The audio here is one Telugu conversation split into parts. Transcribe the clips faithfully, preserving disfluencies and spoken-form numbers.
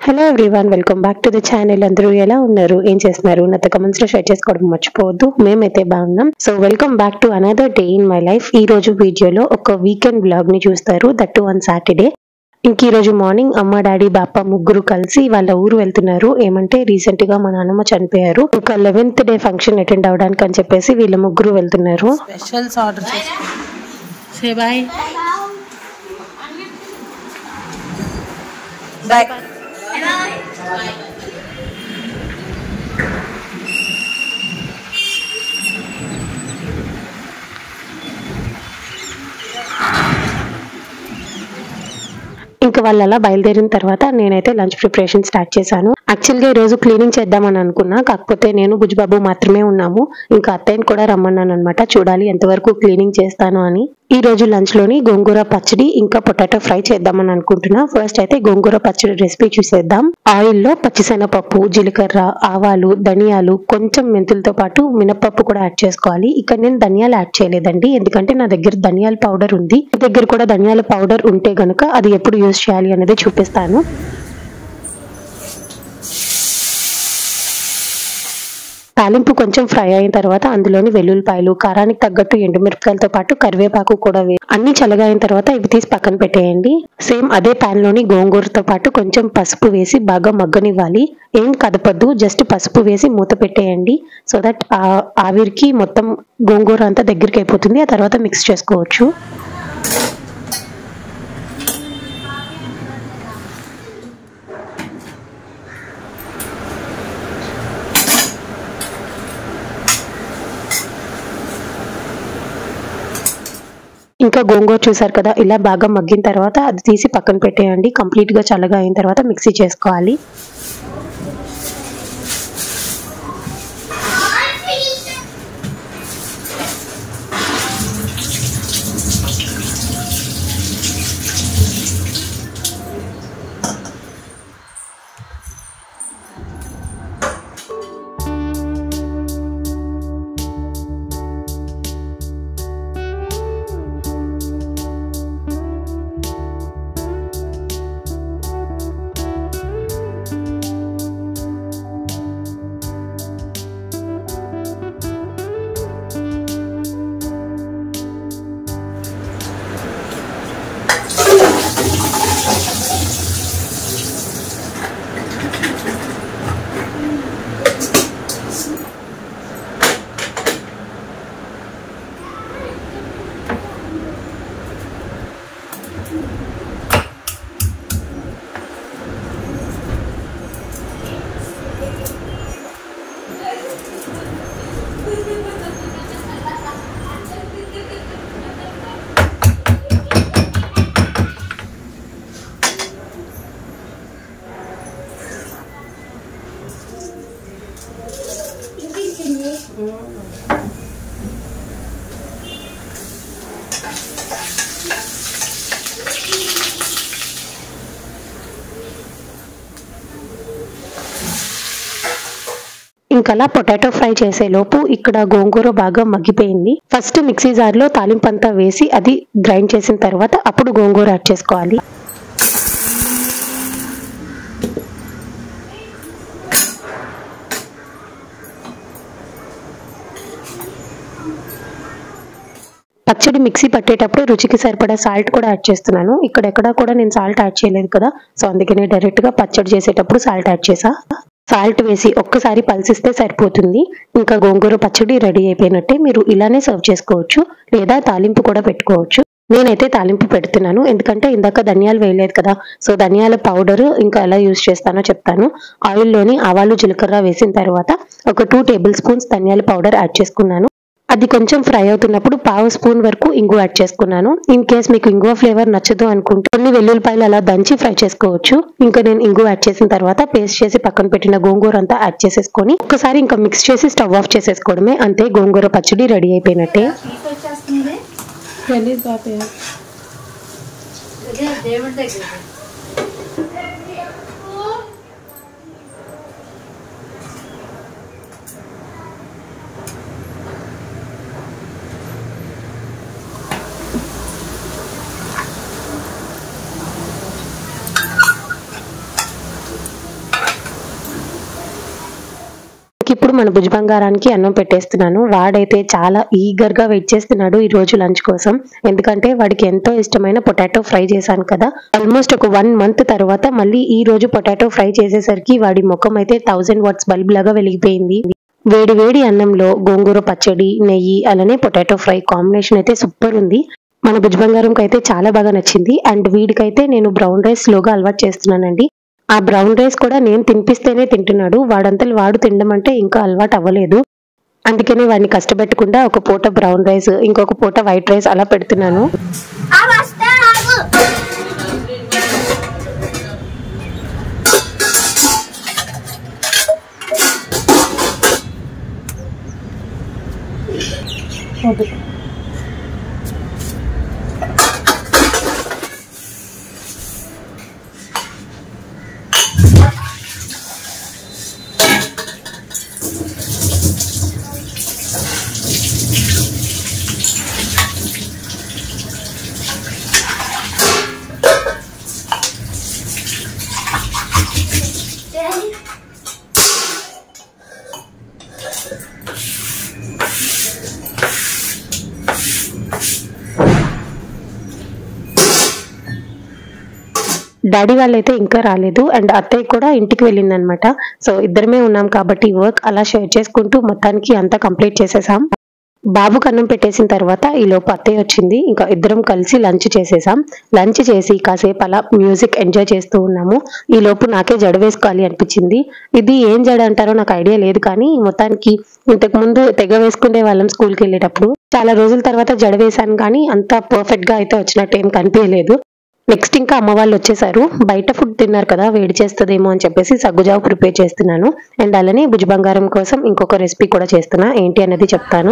Hello everyone, welcome back to the channel. అందరూ ఎలా ఉన్నారు, ఏం చేస్తున్నారు? నాతో కమెంట్స్ లో షేర్ చేసుకోవడం మర్చిపోవద్దు. మేమైతే బాగున్నాం. So welcome back to another day in my life. ఈ రోజు వీడియోలో ఒక వీకెండ్ బ్లాగ్ ని చూస్తారు, దట్ ఆన్ సాటర్డే. ఇంక ఈ రోజు మార్నింగ్ అమ్మ, డాడీ, బాప ముగ్గురు కలిసి వాళ్ళ ఊరు వెళ్తున్నారు. ఏమంటే రీసెంట్ గా మా నాన్నమ్మ చనిపోయారు. ఒక లెవెన్త్ డే ఫంక్షన్ అటెండ్ అవడానికి అని చెప్పేసి వీళ్ళ ముగ్గురు వెళ్తున్నారు. స్పెషల్స్ ఆర్డర్ చేసుకో. Say bye bye. ఇంకా వాళ్ళు అలా బయలుదేరిన తర్వాత నేనైతే లంచ్ ప్రిపరేషన్ స్టార్ట్ చేశాను. యాక్చువల్ గా ఈ రోజు క్లీనింగ్ చేద్దామని అనుకున్నా, కాకపోతే నేను బుజ్జిబాబు మాత్రమే ఉన్నాము. ఇంకా అత్తయ్యని కూడా రమ్మన్నాను అనమాట. చూడాలి ఎంతవరకు క్లీనింగ్ చేస్తాను అని. ఈ రోజు లంచ్ లోని గోంగూర పచ్చడి ఇంకా పొటాటో ఫ్రై చేద్దామని అనుకుంటున్నా. ఫస్ట్ అయితే గోంగూర పచ్చడి రెసిపీ చూసేద్దాం. ఆయిల్ లో పచ్చిశనగపప్పు, జీలకర్ర, ఆవాలు, ధనియాలు, కొంచెం మెంతులతో పాటు మినపప్పు కూడా యాడ్ చేసుకోవాలి. ఇక్కడ నేను ధనియాలు యాడ్ చేయలేదండి, ఎందుకంటే నా దగ్గర ధనియాల పౌడర్ ఉంది. మీ దగ్గర కూడా ధనియాల పౌడర్ ఉంటే గనుక అది ఎప్పుడు యూజ్ చేయాలి అనేది చూపిస్తాను. తాలింపు కొంచెం ఫ్రై అయిన తర్వాత అందులోని వెల్లుల్లిపాయలు, కారానికి తగ్గట్టు ఎండుమిరపకాయలతో పాటు కరివేపాకు కూడా వే అన్ని చల్లగా అయిన తర్వాత ఇవి తీసి పక్కన పెట్టేయండి. సేమ్ అదే ప్యాన్ లోని గోంగూరతో పాటు కొంచెం పసుపు వేసి బాగా మగ్గనివ్వాలి. ఏం కదపద్దు, జస్ట్ పసుపు వేసి మూత పెట్టేయండి. సో దట్ ఆవిరికి మొత్తం గోంగూర అంతా దగ్గరికి అయిపోతుంది. ఆ తర్వాత మిక్స్ చేసుకోవచ్చు. ఇంకా గోంగూర చూసారు కదా, ఇలా బాగా మగ్గిన తర్వాత అది తీసి పక్కన పెట్టేయండి. కంప్లీట్ గా చల్లగా అయిన తర్వాత మిక్సీ చేసుకోవాలి. ఇంకలా పొటాటో ఫ్రై చేసే లోపు ఇక్కడ గోంగూర బాగా మగ్గిపోయింది. ఫస్ట్ మిక్సీ జార్ లో తాలింపు అంతా వేసి అది గ్రైండ్ చేసిన తర్వాత అప్పుడు గోంగూర యాడ్ చేసుకోవాలి. పచ్చడి మిక్సీ పట్టేటప్పుడు రుచికి సరిపడా సాల్ట్ కూడా యాడ్ చేస్తున్నాను. ఇక్కడ ఎక్కడా కూడా నేను సాల్ట్ యాడ్ చేయలేదు కదా, సో అందుకనే డైరెక్ట్ గా పచ్చడి చేసేటప్పుడు సాల్ట్ యాడ్ చేసా. సాల్ట్ వేసి ఒక్కసారి పల్సిస్తే సరిపోతుంది. ఇంకా గోంగూర పచ్చడి రెడీ అయిపోయినట్టే. మీరు ఇలానే సర్వ్ చేసుకోవచ్చు, లేదా తాలింపు కూడా పెట్టుకోవచ్చు. నేనైతే తాలింపు పెడుతున్నాను, ఎందుకంటే ఇందాక ధనియాలు వేయలేదు కదా. సో ధనియాల పౌడర్ ఇంకా ఎలా యూజ్ చేస్తానో చెప్తాను. ఆయిల్లోని ఆవాలు, జీలకర్ర వేసిన తర్వాత ఒక టూ టేబుల్ స్పూన్స్ ధనియాల పౌడర్ యాడ్ చేసుకున్నాను. అది కొంచెం ఫ్రై అవుతున్నప్పుడు పావు స్పూన్ వరకు ఇంగువ యాడ్ చేసుకున్నాను. ఇన్ కేస్ మీకు ఇంగువ ఫ్లేవర్ నచ్చదు అనుకుంటే కొన్ని వెల్లుల్లిపాయలు అలా దంచి ఫ్రై చేసుకోవచ్చు. ఇంకా నేను ఇంగువ యాడ్ చేసిన తర్వాత పేస్ట్ చేసి పక్కన పెట్టిన గోంగూర అంతా యాడ్ చేసేసుకొని ఒకసారి ఇంకా మిక్స్ చేసి స్టవ్ ఆఫ్ చేసేసుకోవడమే. అంతే, గోంగూర పచ్చడి రెడీ అయిపోయినట్టే. ఇప్పటికిప్పుడు మన భుజ బంగారానికి అన్నం పెట్టేస్తున్నాను. వాడైతే చాలా ఈగర్ గా వెయిట్ చేస్తున్నాడు ఈ రోజు లంచ్ కోసం. ఎందుకంటే వాడికి ఎంతో ఇష్టమైన పొటాటో ఫ్రై చేశాను కదా. ఆల్మోస్ట్ ఒక వన్ మంత్ తర్వాత మళ్ళీ ఈ రోజు పొటాటో ఫ్రై చేసేసరికి వాడి ముఖం అయితే థౌసండ్ వాట్స్ బల్బ్ లాగా వెలిగిపోయింది. వేడి వేడి అన్నంలో గోంగూర పచ్చడి, నెయ్యి, అలానే పొటాటో ఫ్రై కాంబినేషన్ అయితే సూపర్ ఉంది. మన భుజ బంగారంకి అయితే చాలా బాగా నచ్చింది. అండ్ వీడికైతే నేను బ్రౌన్ రైస్ స్లోగా అలవాటు చేస్తున్నానండి. ఆ బ్రౌన్ రైస్ కూడా నేను తినిపిస్తేనే తింటున్నాడు. వాడంతలు వాడు తినడం అంటే ఇంకా అలవాటు అవ్వలేదు. అందుకనే వాడిని కష్టపెట్టకుండా ఒక పూట బ్రౌన్ రైస్, ఇంకొక పూట వైట్ రైస్ అలా పెడుతున్నాను. డాడీ వాళ్ళైతే ఇంకా రాలేదు. అండ్ అత్తయ్య కూడా ఇంటికి వెళ్ళింది అనమాట. సో ఇద్దరమే ఉన్నాం కాబట్టి వర్క్ అలా షేర్ చేసుకుంటూ మొత్తానికి అంతా కంప్లీట్ చేసేసాం. బాబుకు అన్నం పెట్టేసిన తర్వాత ఈ లోపు అత్తయ్య వచ్చింది. ఇంకా ఇద్దరం కలిసి లంచ్ చేసేసాం. లంచ్ చేసి కాసేపు అలా మ్యూజిక్ ఎంజాయ్ చేస్తూ ఉన్నాము. ఈ లోపు నాకే జడ వేసుకోవాలి అనిపించింది. ఇది ఏం జడ అంటారో నాకు ఐడియా లేదు, కానీ మొత్తానికి ఇంతకు ముందు తెగ వేసుకునే వాళ్ళం స్కూల్కి వెళ్ళేటప్పుడు. చాలా రోజుల తర్వాత జడ వేశాను, కానీ అంత పర్ఫెక్ట్ గా అయితే వచ్చినట్టు ఏం కనిపించలేదు. నెక్స్ట్ ఇంకా అమ్మ వాళ్ళు వచ్చేసారు. బయట ఫుడ్ తిన్నారు కదా, వేడి చేస్తుందేమో అని చెప్పేసి సగ్గుజావు ప్రిపేర్ చేస్తున్నాను. అండ్ అలానే భుజ బంగారం కోసం ఇంకొక రెసిపీ కూడా చేస్తున్నా. ఏంటి అనేది చెప్తాను.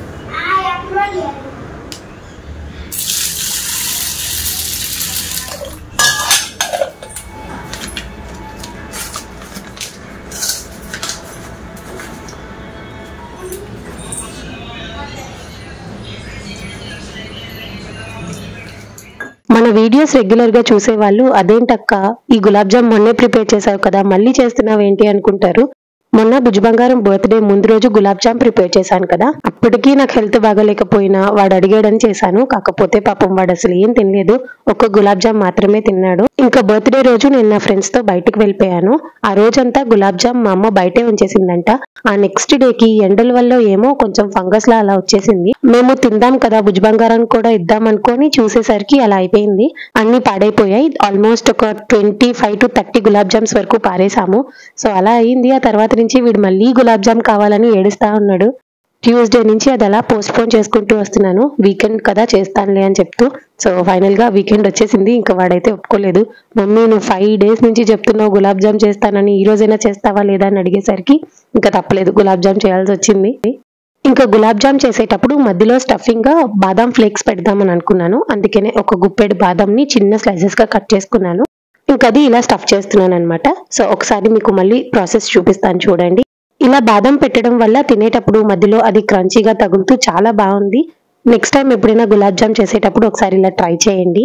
మన వీడియోస్ రెగ్యులర్ గా చూసే వాళ్ళు అదేంటక్క ఈ గులాబ్ జామ్ మొన్నే ప్రిపేర్ చేసావు కదా, మళ్ళీ చేస్తున్నావు ఏంటి అనుకుంటారు. మొన్న భుజ బంగారం బర్త్డే ముందు రోజు గులాబ్ జామ్ ప్రిపేర్ చేశాను కదా, అప్పటికీ నాకు హెల్త్ బాగాలేకపోయినా వాడు అడిగాడని చేశాను. కాకపోతే పాపం వాడు అసలు ఏం తినలేదు, ఒక్క గులాబ్ జామ్ మాత్రమే తిన్నాడు. ఇంకా బర్త్డే రోజు నేను నా ఫ్రెండ్స్ తో బయటకు వెళ్ళిపోయాను. ఆ రోజంతా గులాబ్ జామ్ మా అమ్మ బయటే ఉంచేసిందంట. ఆ నెక్స్ట్ డేకి ఎండల వల్ల ఏమో కొంచెం ఫంగస్ లా అలా వచ్చేసింది. మేము తిందాం కదా భుజ బంగారానికి కూడా ఇద్దాం అనుకొని చూసేసరికి అలా అయిపోయింది. అన్ని పాడైపోయాయి. ఆల్మోస్ట్ ఒక twenty five to thirty gulab jams వరకు పారేసాము. సో అలా అయింది. ఆ తర్వాత నుంచి వీడు మళ్ళీ గులాబ్ జామ్ కావాలని ఏడుస్తా ఉన్నాడు. ట్యూస్డే నుంచి అది అలా పోస్ట్ పోన్ చేసుకుంటూ వస్తున్నాను. వీకెండ్ కదా చేస్తానులే అని చెప్తూ. సో ఫైనల్ గా వీకెండ్ వచ్చేసింది. ఇంకా వాడైతే ఒప్పుకోలేదు. మమ్మీ నువ్వు ఫైవ్ డేస్ నుంచి చెప్తున్నావు గులాబ్ జామ్ చేస్తానని, ఈ రోజైనా చేస్తావా లేదా అని అడిగేసరికి ఇంకా తప్పలేదు, గులాబ్ జామ్ చేయాల్సి వచ్చింది. ఇంకా గులాబ్ జామ్ చేసేటప్పుడు మధ్యలో స్టఫింగ్ గా బాదాం ఫ్లేక్స్ పెడదామని అనుకున్నాను. అందుకనే ఒక గుప్పెడు బాదాం ని చిన్న స్లైసెస్ గా కట్ చేసుకున్నాను. ఇంకా అది ఇలా స్టఫ్ చేస్తున్నాను అనమాట. సో ఒకసారి మీకు మళ్ళీ ప్రాసెస్ చూపిస్తాను చూడండి. ఇలా బాదం పెట్టడం వల్ల తినేటప్పుడు మధ్యలో అది క్రంచీగా తగులుతూ చాలా బాగుంది. నెక్స్ట్ టైం ఎప్పుడైనా గులాబ్ జామ్ చేసేటప్పుడు ఒకసారి ఇలా ట్రై చేయండి.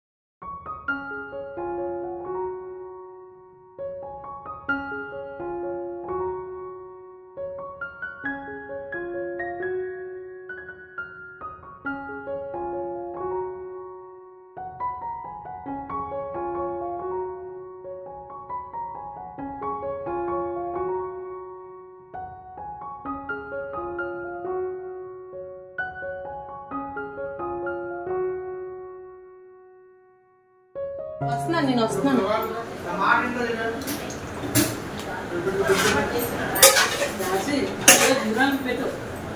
వస్తున్నాను నేను వస్తున్నాను పెట్టు.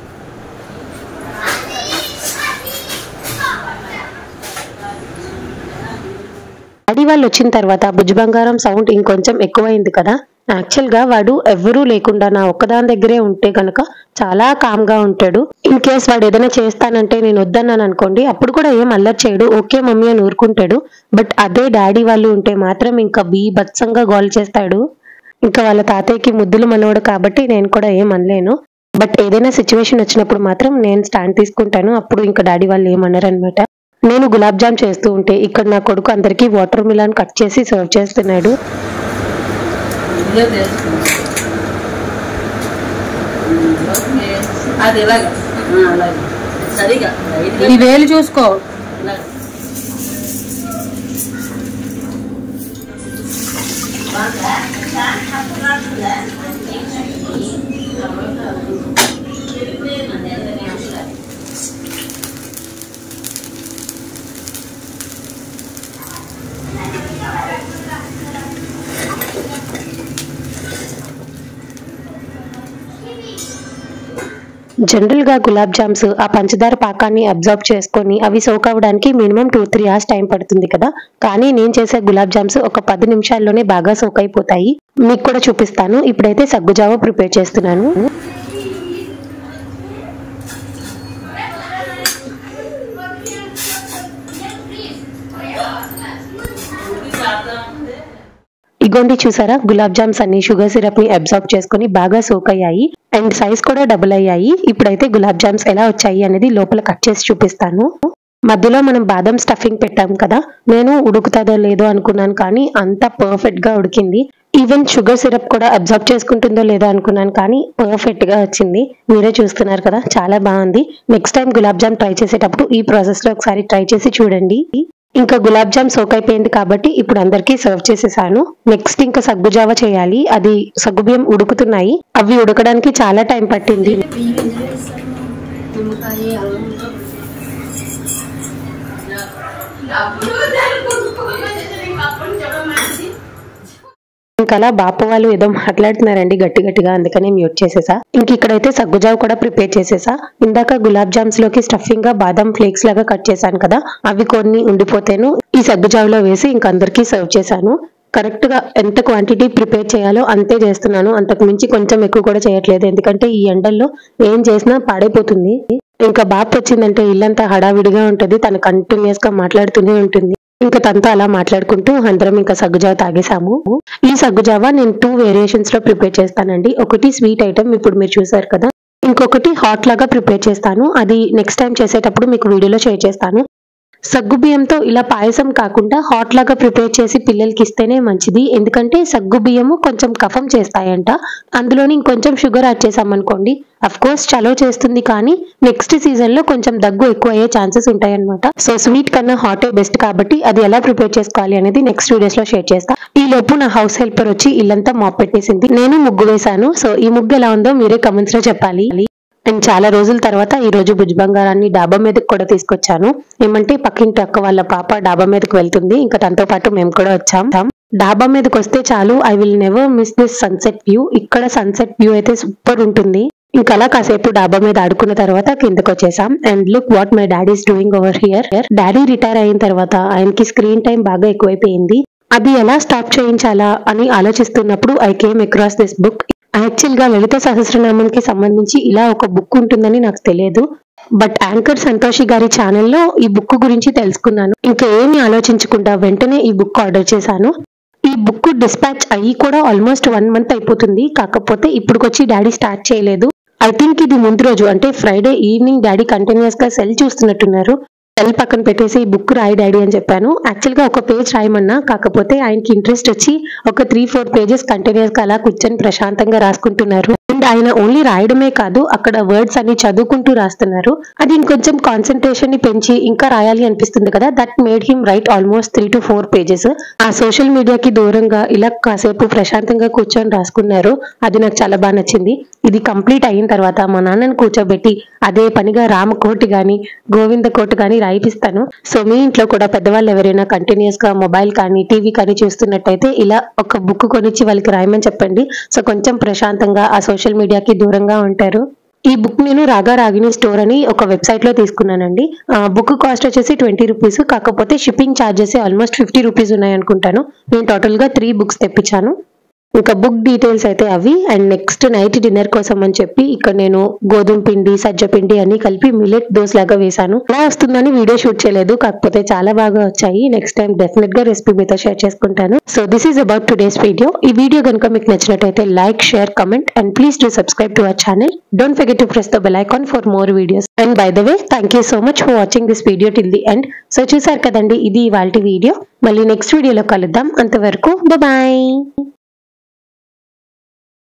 డాడీ వాళ్ళు వచ్చిన తర్వాత భుజ బంగారం సౌండ్ ఇంకొంచెం ఎక్కువైంది కదా. యాక్చువల్ గా వాడు ఎవరూ లేకుండా నా ఒక్కదాని దగ్గరే ఉంటే కనుక చాలా కామ్ గా ఉంటాడు. ఇన్ కేస్ వాడు ఏదైనా చేస్తానంటే నేను వద్దన్నాను అనుకోండి, అప్పుడు కూడా ఏం అల్లరి చేయడు, ఓకే మమ్మీ అని ఊరుకుంటాడు. బట్ అదే డాడీ వాళ్ళు ఉంటే మాత్రం ఇంకా బీభత్సంగా గోల్ చేస్తాడు. ఇంకా వాళ్ళ తాతయ్యకి ముద్దులు మనవడు కాబట్టి నేను కూడా ఏం అనలేను. బట్ ఏదైనా సిచ్యువేషన్ వచ్చినప్పుడు మాత్రం నేను స్టాండ్ తీసుకుంటాను. అప్పుడు ఇంకా డాడీ వాళ్ళు ఏమన్నారు అనమాట. నేను గులాబ్ జామ్ చేస్తూ ఉంటే ఇక్కడ నా కొడుకు అందరికీ వాటర్ మిలాన్ కట్ చేసి సర్వ్ చేస్తున్నాడు. అది ఇలాగా అలాగే సరిగా ఈ వేలు చూసుకో. జనరల్ గా గులాబ్ జామ్స్ ఆ పంచదార పాకాన్ని అబ్జర్వ్ చేసుకొని అవి సోక్ అవ్వడానికి minimum two three hours time పడుతుంది కదా, కానీ నేను చేసే గులాబ్ జామ్స్ ఒక పది నిమిషాల్లోనే బాగా సోక్ అయిపోతాయి. మీకు కూడా చూపిస్తాను. ఇప్పుడైతే సగ్గుజావ ప్రిపేర్ చేస్తున్నాను. ఇగోండి చూసారా, గులాబ్ జామ్స్ అన్ని షుగర్ సిరప్ ని అబ్జర్వ్ చేసుకుని బాగా సోక్ అయ్యాయి అండ్ సైజ్ కూడా డబుల్ అయ్యాయి. ఇప్పుడైతే గులాబ్ జామ్స్ ఎలా వచ్చాయి అనేది లోపల కట్ చేసి చూపిస్తాను. మధ్యలో మనం బాదం స్టఫింగ్ పెట్టాం కదా, నేను ఉడుకుతుందో లేదో అనుకున్నాను కానీ అంత పర్ఫెక్ట్ గా ఉడికింది. ఈవెన్ షుగర్ సిరప్ కూడా అబ్జర్వ్ చేసుకుంటుందో లేదో అనుకున్నాను కానీ పర్ఫెక్ట్ గా వచ్చింది. మీరే చూస్తున్నారు కదా, చాలా బాగుంది. Next time gulab jam try చేసేటప్పుడు ఈ ప్రాసెస్ లో ఒకసారి ట్రై చేసి చూడండి. ఇంకా గులాబ్ జామ్ సోక్ అయిపోయింది కాబట్టి ఇప్పుడు అందరికీ సర్వ్ చేసేసాను. నెక్స్ట్ ఇంకా సగ్గుజావ చేయాలి. అది సగ్గుబియ్యం ఉడుకుతున్నాయి, అవి ఉడకడానికి చాలా టైం పట్టింది. ఇంకా అలా బాపు వాళ్ళు ఏదో మాట్లాడుతున్నారండి గట్టి గట్టిగా, అందుకనే మ్యూట్ చేసేసా. ఇంక ఇక్కడైతే సగ్గుజావ కూడా ప్రిపేర్ చేసేసా. ఇందాక గులాబ్ జామ్స్ లోకి స్టఫింగ్ గా బాదం ఫ్లేక్స్ లాగా కట్ చేశాను కదా, అవి కొన్ని ఉండిపోతేను ఈ సగ్గుజావలో వేసి ఇంక అందరికీ సర్వ్ చేశాను. కరెక్ట్ గా ఎంత క్వాంటిటీ ప్రిపేర్ చేయాలో అంతే చేస్తున్నాను, అంతకు మించి కొంచెం ఎక్కువ కూడా చేయట్లేదు. ఎందుకంటే ఈ ఎండల్లో ఏం చేసినా పాడైపోతుంది. ఇంకా బాపు వచ్చిందంటే ఇల్లంతా హడావిడిగా ఉంటది, తను కంటిన్యూస్ గా మాట్లాడుతూనే ఉంటుంది. ఇంకా తనతో అలా మాట్లాడుకుంటూ అందరం ఇంకా సగ్గుజావ తాగేసాము. ఈ సగ్గుజావ నేను టూ వేరియేషన్స్ లో ప్రిపేర్ చేస్తానండి. ఒకటి స్వీట్ ఐటమ్, ఇప్పుడు మీరు చూసారు కదా, ఇంకొకటి హాట్ లాగా ప్రిపేర్ చేస్తాను. అది నెక్స్ట్ టైం చేసేటప్పుడు మీకు వీడియోలో షేర్ చేస్తాను. సగ్గు బియ్యంతో ఇలా పాయసం కాకుండా హాట్ లాగా ప్రిపేర్ చేసి పిల్లలకి ఇస్తేనే మంచిది. ఎందుకంటే సగ్గు బియ్యము కొంచెం కఫం చేస్తాయంట, అందులోని ఇంకొంచెం షుగర్ యాడ్ చేసామనుకోండి అఫ్ కోర్స్ చలో చేస్తుంది, కానీ నెక్స్ట్ సీజన్ లో కొంచెం దగ్గు ఎక్కువ అయ్యే ఛాన్సెస్ ఉంటాయి అనమాట. సో స్వీట్ కన్నా హాటే బెస్ట్ కాబట్టి అది ఎలా ప్రిపేర్ చేసుకోవాలి అనేది నెక్స్ట్ వీడియోస్ లో షేర్ చేస్తా. ఈ లోపు నా హౌస్ హెల్పర్ వచ్చి ఇల్లంతా మాప్ పెట్టేసింది, నేను ముగ్గు వేశాను. సో ఈ ముగ్గు ఎలా ఉందో మీరే కమెంట్స్ లో చెప్పాలి. అండ్ చాలా రోజుల తర్వాత ఈ రోజు భుజ్ బంగారాన్ని డాబా మీదకి కూడా తీసుకొచ్చాను. ఏమంటే పక్కింటి అక్క వాళ్ళ పాప డాబా మీదకి వెళ్తుంది, ఇంకా తనతో పాటు మేము కూడా వచ్చాం. డాబా మీదకి వస్తే చాలు I will never miss this sunset view. ఇక్కడ సన్సెట్ వ్యూ అయితే సూపర్ ఉంటుంది. ఇంకా అలా కాసేపు డాబా మీద ఆడుకున్న తర్వాత కిందకి వచ్చేసాం. And look what my daddy is doing over here. Daddy retire అయిన తర్వాత ఆయనకి స్క్రీన్ టైం బాగా ఎక్కువైపోయింది. అది ఎలా స్టాప్ చేయించాలా అని ఆలోచిస్తున్నప్పుడు I came across this book. Actual గా లలిత సహస్రనామానికి సంబంధించి ఇలా ఒక బుక్ ఉంటుందని నాకు తెలియదు, బట్ యాంకర్ సంతోషి గారి ఛానల్లో ఈ బుక్ గురించి తెలుసుకున్నాను. ఇంకా ఏమి ఆలోచించకుండా వెంటనే ఈ బుక్ ఆర్డర్ చేశాను. ఈ బుక్ డిస్పాచ్ అయ్యి కూడా ఆల్మోస్ట్ వన్ మంత్ అయిపోతుంది, కాకపోతే ఇప్పుడుకొచ్చి డాడీ స్టార్ట్ చేయలేదు. ఐ థింక్ ఇది ముందు రోజు అంటే ఫ్రైడే ఈవినింగ్ డాడీ కంటిన్యూస్ గా సెల్ చూస్తున్నట్టున్నారు. సెల్ పక్కన పెట్టేసి ఈ బుక్ రాయి డాడీ అని చెప్పాను. యాక్చువల్ గా ఒక పేజ్ రాయమన్నా, కాకపోతే ఆయనకి ఇంట్రెస్ట్ వచ్చి ఒక త్రీ ఫోర్ పేజెస్ కంటిన్యూస్ గా అలా కూర్చొని ప్రశాంతంగా రాసుకుంటున్నారు. అండ్ ఆయన ఓన్లీ రాయడమే కాదు, అక్కడ వర్డ్స్ అన్ని చదువుకుంటూ రాస్తున్నారు. అది ఇంకొంచెం కాన్సన్ట్రేషన్ ని పెంచి ఇంకా రాయాలి అనిపిస్తుంది కదా, that made him write almost three to four pages. ఆ సోషల్ మీడియాకి దూరంగా ఇలా కాసేపు ప్రశాంతంగా కూర్చొని రాసుకున్నారు. అది నాకు చాలా బాగా నచ్చింది. ఇది కంప్లీట్ అయిన తర్వాత మా నాన్నని కూర్చోబెట్టి అదే పనిగా రామకోటి గాని గోవింద కోటి గాని రాయిపిస్తాను. సో మీ ఇంట్లో కూడా పెద్దవాళ్ళు ఎవరైనా కంటిన్యూస్ గా మొబైల్ కానీ టీవీ కానీ చూస్తున్నట్టయితే ఇలా ఒక బుక్ కొనిచ్చి వాళ్ళకి రాయమని చెప్పండి. సో కొంచెం ప్రశాంతంగా ఆ సోషల్ మీడియాకి దూరంగా ఉంటారు. ఈ బుక్ నేను రాగా రాగిని స్టోర్ అని ఒక వెబ్సైట్ లో తీసుకున్నానండి. బుక్ కాస్ట్ వచ్చేసి ట్వంటీ రూపీస్, కాకపోతే shipping charges almost fifty rupees ఉన్నాయి అనుకుంటాను. నేను టోటల్ గా త్రీ బుక్స్ తెప్పించాను. ఇంకా బుక్ డీటెయిల్స్ అయితే అవి. అండ్ నెక్స్ట్ నైట్ డిన్నర్ కోసం అని చెప్పి ఇక్కడ నేను గోధుమ పిండి సజ్జ పిండి అన్ని కలిపి మిల్లెట్ దోస్ లాగా వేసాను. అలా వస్తుందని వీడియో షూట్ చేయలేదు, కాకపోతే చాలా బాగా వచ్చాయి. నెక్స్ట్ టైం డెఫినెట్ గా రెసిపీ మీతో షేర్ చేసుకుంటాను. So this is about today's video. ఈ వీడియో కనుక మీకు నచ్చినట్టయితే like, share, comment and please do subscribe to our channel. Don't forget to press the bell icon for more videos. And by the way thank you so much for watching this video till the end. So చూసారు కదండి, ఇది ఇవాల్టి వీడియో. మళ్ళీ నెక్స్ట్ వీడియోలో కలుద్దాం. అంతవరకు బాయ్.